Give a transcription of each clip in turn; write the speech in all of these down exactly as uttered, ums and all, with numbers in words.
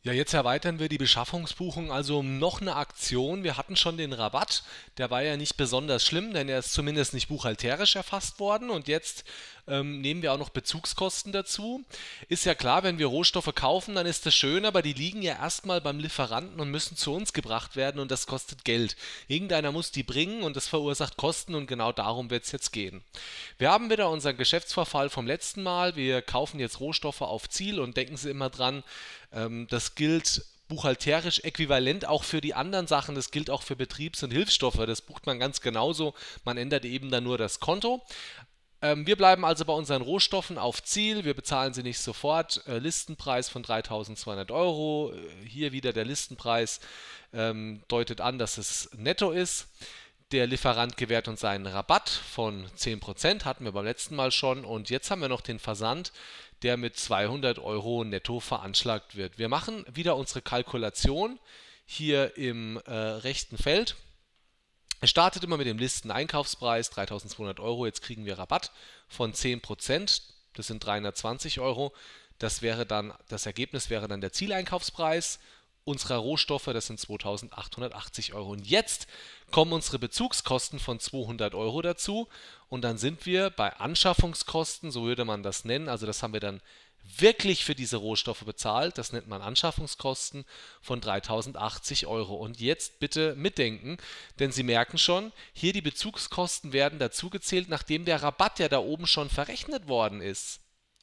Ja, jetzt erweitern wir die Beschaffungsbuchung also um noch eine Aktion. Wir hatten schon den Rabatt, der war ja nicht besonders schlimm, denn er ist zumindest nicht buchhalterisch erfasst worden. Und jetzt ähm, nehmen wir auch noch Bezugskosten dazu. Ist ja klar, wenn wir Rohstoffe kaufen, dann ist das schön, aber die liegen ja erstmal beim Lieferanten und müssen zu uns gebracht werden und das kostet Geld. Irgendeiner muss die bringen und das verursacht Kosten und genau darum wird es jetzt gehen. Wir haben wieder unseren Geschäftsverfall vom letzten Mal. Wir kaufen jetzt Rohstoffe auf Ziel und denken Sie immer dran, ähm, das gilt buchhalterisch äquivalent auch für die anderen Sachen. Das gilt auch für Betriebs- und Hilfsstoffe. Das bucht man ganz genauso. Man ändert eben dann nur das Konto. Ähm, wir bleiben also bei unseren Rohstoffen auf Ziel. Wir bezahlen sie nicht sofort. Äh, Listenpreis von dreitausendzweihundert Euro. Äh, hier wieder der Listenpreis ähm, deutet an, dass es netto ist. Der Lieferant gewährt uns einen Rabatt von zehn Prozent, hatten wir beim letzten Mal schon. Und jetzt haben wir noch den Versand, der mit zweihundert Euro netto veranschlagt wird. Wir machen wieder unsere Kalkulation hier im äh, rechten Feld. Es startet immer mit dem Listeneinkaufspreis dreitausendzweihundert Euro. Jetzt kriegen wir Rabatt von zehn Prozent. Das sind dreihundertzwanzig Euro. Das wäre dann, das Ergebnis wäre dann der Zieleinkaufspreis unserer Rohstoffe, das sind zweitausendachthundertachtzig Euro. Und jetzt kommen unsere Bezugskosten von zweihundert Euro dazu und dann sind wir bei Anschaffungskosten, so würde man das nennen, also das haben wir dann wirklich für diese Rohstoffe bezahlt, das nennt man Anschaffungskosten von dreitausendachtzig Euro. Und jetzt bitte mitdenken, denn Sie merken schon, hier die Bezugskosten werden dazugezählt, nachdem der Rabatt ja da oben schon verrechnet worden ist.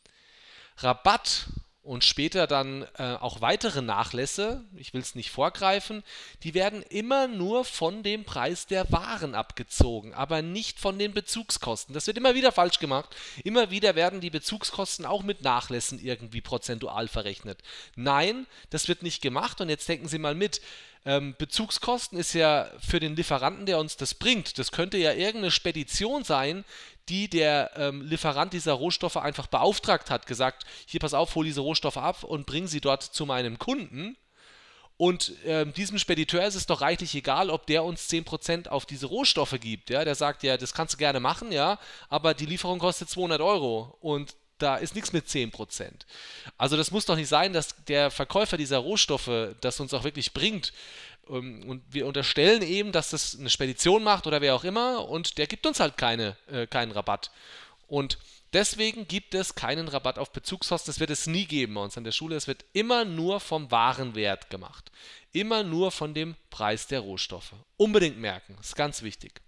Rabatt und später dann äh, auch weitere Nachlässe, ich will es nicht vorgreifen, die werden immer nur von dem Preis der Waren abgezogen, aber nicht von den Bezugskosten. Das wird immer wieder falsch gemacht. Immer wieder werden die Bezugskosten auch mit Nachlässen irgendwie prozentual verrechnet. Nein, das wird nicht gemacht und jetzt denken Sie mal mit. Ähm, Bezugskosten ist ja für den Lieferanten, der uns das bringt. Das könnte ja irgendeine Spedition sein, die der ähm, Lieferant dieser Rohstoffe einfach beauftragt hat, gesagt, hier pass auf, hol diese Rohstoffe ab und bring sie dort zu meinem Kunden. Und ähm, diesem Spediteur ist es doch reichlich egal, ob der uns zehn Prozent auf diese Rohstoffe gibt. Ja? Der sagt, ja, das kannst du gerne machen, ja, aber die Lieferung kostet zweihundert Euro und da ist nichts mit zehn Prozent. Also das muss doch nicht sein, dass der Verkäufer dieser Rohstoffe das uns auch wirklich bringt. Ähm, Und wir unterstellen eben, dass das eine Spedition macht oder wer auch immer und der gibt uns halt keine, äh, keinen Rabatt. Und deswegen gibt es keinen Rabatt auf Bezugskosten. Das wird es nie geben bei uns an der Schule. Es wird immer nur vom Warenwert gemacht. Immer nur von dem Preis der Rohstoffe. Unbedingt merken, das ist ganz wichtig.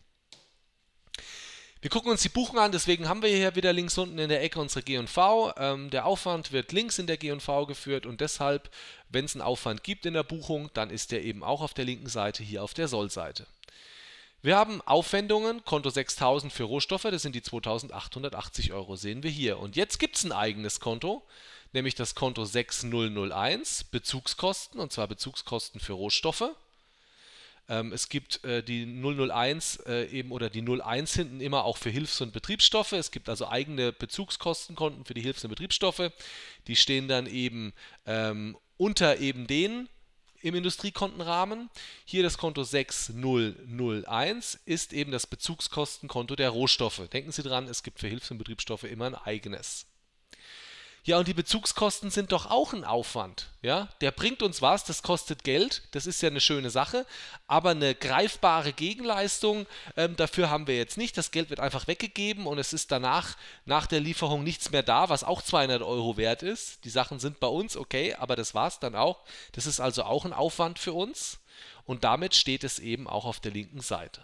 Wir gucken uns die Buchung an, deswegen haben wir hier wieder links unten in der Ecke unsere G und V. Ähm, der Aufwand wird links in der G und V geführt und deshalb, wenn es einen Aufwand gibt in der Buchung, dann ist der eben auch auf der linken Seite hier auf der Soll-Seite. Wir haben Aufwendungen, Konto sechstausend für Rohstoffe, das sind die zweitausendachthundertachtzig Euro, sehen wir hier. Und jetzt gibt es ein eigenes Konto, nämlich das Konto sechstausendeins, Bezugskosten, und zwar Bezugskosten für Rohstoffe. Ähm, es gibt äh, die null null eins äh, eben oder die null eins hinten immer auch für Hilfs- und Betriebsstoffe. Es gibt also eigene Bezugskostenkonten für die Hilfs- und Betriebsstoffe. Die stehen dann eben ähm, unter eben den im Industriekontenrahmen. Hier das Konto sechstausendeins ist eben das Bezugskostenkonto der Rohstoffe. Denken Sie dran, es gibt für Hilfs- und Betriebsstoffe immer ein eigenes. Ja, und die Bezugskosten sind doch auch ein Aufwand. Ja? Der bringt uns was, das kostet Geld, das ist ja eine schöne Sache, aber eine greifbare Gegenleistung, ähm, dafür haben wir jetzt nicht. Das Geld wird einfach weggegeben und es ist danach, nach der Lieferung nichts mehr da, was auch zweihundert Euro wert ist. Die Sachen sind bei uns, okay, aber das war es dann auch. Das ist also auch ein Aufwand für uns und damit steht es eben auch auf der linken Seite.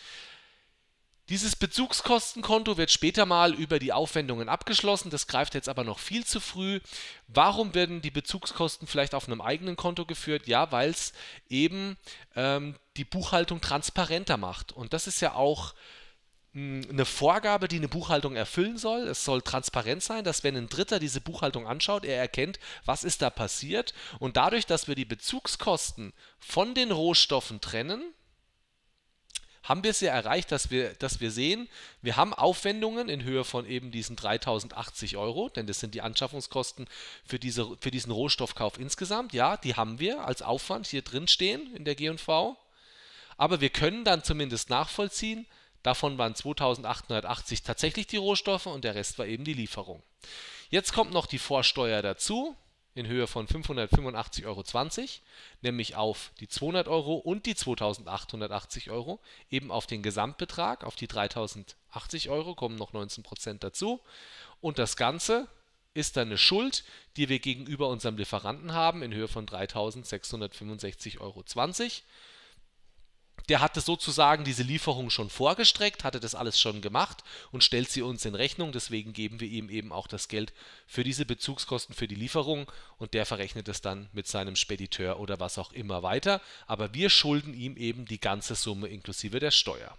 Dieses Bezugskostenkonto wird später mal über die Aufwendungen abgeschlossen, das greift jetzt aber noch viel zu früh. Warum werden die Bezugskosten vielleicht auf einem eigenen Konto geführt? Ja, weil es eben ähm, die Buchhaltung transparenter macht. Und das ist ja auch mh, eine Vorgabe, die eine Buchhaltung erfüllen soll. Es soll transparent sein, dass wenn ein Dritter diese Buchhaltung anschaut, er erkennt, was ist da passiert. Und dadurch, dass wir die Bezugskosten von den Rohstoffen trennen, haben wir es ja erreicht, dass wir, dass wir sehen, wir haben Aufwendungen in Höhe von eben diesen dreitausendachtzig Euro, denn das sind die Anschaffungskosten für, diese, für diesen Rohstoffkauf insgesamt. Ja, die haben wir als Aufwand hier drin stehen in der G und V. Aber wir können dann zumindest nachvollziehen, davon waren zweitausendachthundertachtzig tatsächlich die Rohstoffe und der Rest war eben die Lieferung. Jetzt kommt noch die Vorsteuer dazu. in Höhe von fünfhundertfünfundachtzig Euro zwanzig, nämlich auf die zweihundert Euro und die zweitausendachthundertachtzig Euro, eben auf den Gesamtbetrag, auf die dreitausendachtzig Euro, kommen noch neunzehn Prozent dazu. Und das Ganze ist dann eine Schuld, die wir gegenüber unserem Lieferanten haben, in Höhe von dreitausendsechshundertfünfundsechzig Euro zwanzig. Der hatte sozusagen diese Lieferung schon vorgestreckt, hatte das alles schon gemacht und stellt sie uns in Rechnung. Deswegen geben wir ihm eben auch das Geld für diese Bezugskosten für die Lieferung und der verrechnet es dann mit seinem Spediteur oder was auch immer weiter. Aber wir schulden ihm eben die ganze Summe inklusive der Steuer.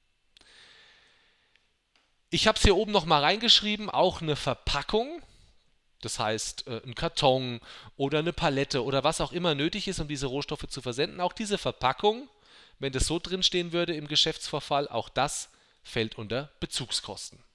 Ich habe es hier oben nochmal reingeschrieben, auch eine Verpackung. Das heißt, ein Karton oder eine Palette oder was auch immer nötig ist, um diese Rohstoffe zu versenden. Auch diese Verpackung, wenn das so drin stehen würde im Geschäftsvorfall, auch das fällt unter Bezugskosten.